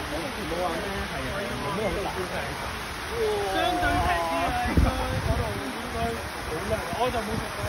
冇話咩係冇咩好難。 相對平啲啊，應該嗰度應該好靚，我就冇食過。